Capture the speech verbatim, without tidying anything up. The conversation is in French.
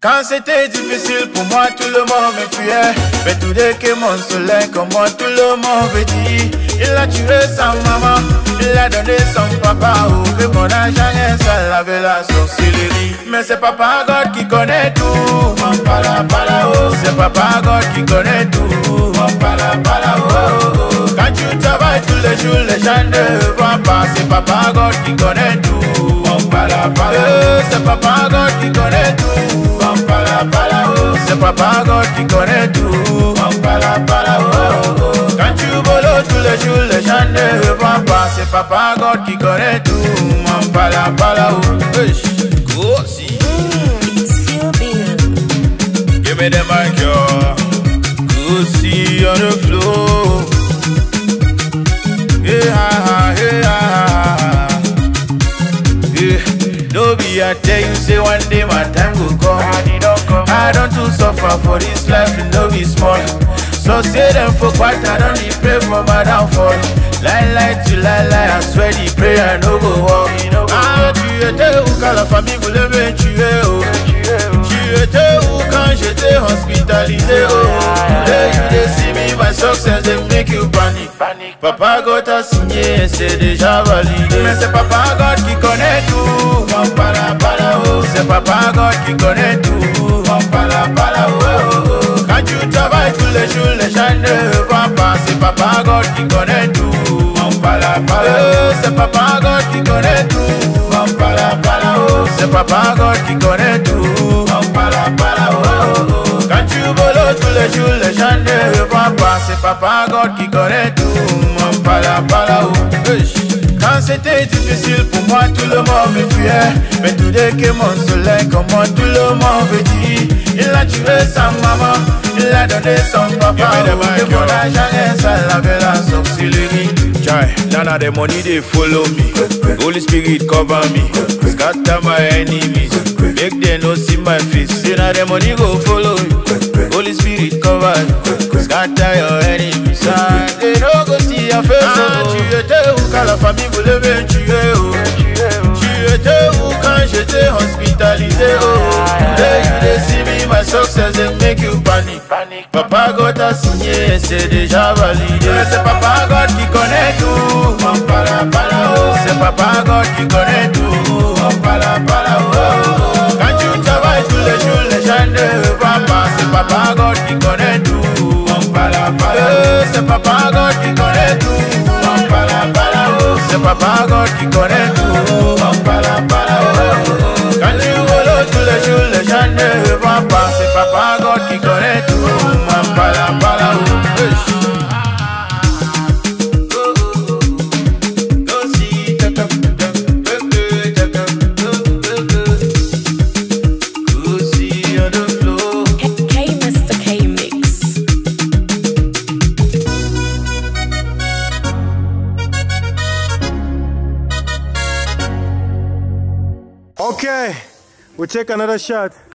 Quand c'était difficile pour moi, tout le monde me fuyait. Mais tout dès que mon soleil, comment tout le monde veut dire. Il a tué sa maman, il a donné son papa. Oh, que mon argent est sale avec la sorcellerie. Mais c'est Papa God qui connaît tout. Pala, pala, oh. C'est Papa God qui connaît tout. Pala, pala, oh, oh, oh. Quand tu travailles tous les jours, les gens ne voient pas. C'est Papa God qui connaît tout. Pala, pala, c'est Papa God qui connaît tout. Pala, pala, oh. C'est Papa God qui connaît tout. Pala, pala, oh, oh. Quand tu voles tous les jours, les gens ne voient pas. C'est Papa God qui connaît tout. Pala, pala, oh. Go, see. It's still being. Give me the mic, yo. Go, see on the floor. Yeah, yeah, yeah. No be I tell you, say one day my time will come. I don't to suffer for this life, it no be small. So say them for what I don't need pray for my downfall. Lie, lie to lie, lie, I swear the prayer no go walk. Ah, tu étais où quand la famille voulait me tuer, oh. Tu étais où quand j'étais hospitalisé, oh. Today you dey see me, my success they make you panic. Papa God a signé, c'est déjà validé. Mais c'est Papa God qui connaît tout. Pala, pala, oh. C'est Papa God qui connaît tout. Pala, pala, oh, oh, oh. Quand tu travailles tous les jours, les gens ne voient pas. C'est Papa God qui connaît tout. Pala, pala, c'est Papa God qui connaît tout. Pala, pala, oh. C'est Papa God qui connaît tout. Pala, pala, oh, oh, oh. Quand tu voles tous les jours, les gens ne voient pas. C'est Papa God qui connaît tout. Pala, pala, oh. Quand c'était difficile pour moi, tout le monde me fuyait. Mais tout dès que mon soleil, comment tout le monde veut dire. Il a tué sa maman, il a donné son papa. Oh, que mon argent est sale avec la sorcellerie. Jai, none of the money they follow me. Holy Spirit cover me, scatter my enemies. Make them no see my face. None of the money go follow you. Holy Spirit cover you, scatter your enemies. They no go see your face. Ah, tu étais où quand la famille voulait me tuer, oh. Tu étais où quand j'étais hospitalisé, oh. Today you dey see me, my success they make you panic. Papa God a signé, c'est déjà validé. C'est Papa God qui connaît tout. Pala, pala, oh. C'est Papa God qui connaît tout. Pala, pala, oh, oh. Quand tu travailles tous les jours, les gens ne voient pas. C'est Papa God qui connaît tout. Pala, pala, c'est Papa God qui connaît tout. Pala, pala, oh. C'est Papa God qui connaît tout. Pala, pala, oh, oh. Quand tu voles tous les jours, les gens ne voient pas. C'est Papa God qui connaît tout. Pala, pala, oh. Okay, we'll take another shot.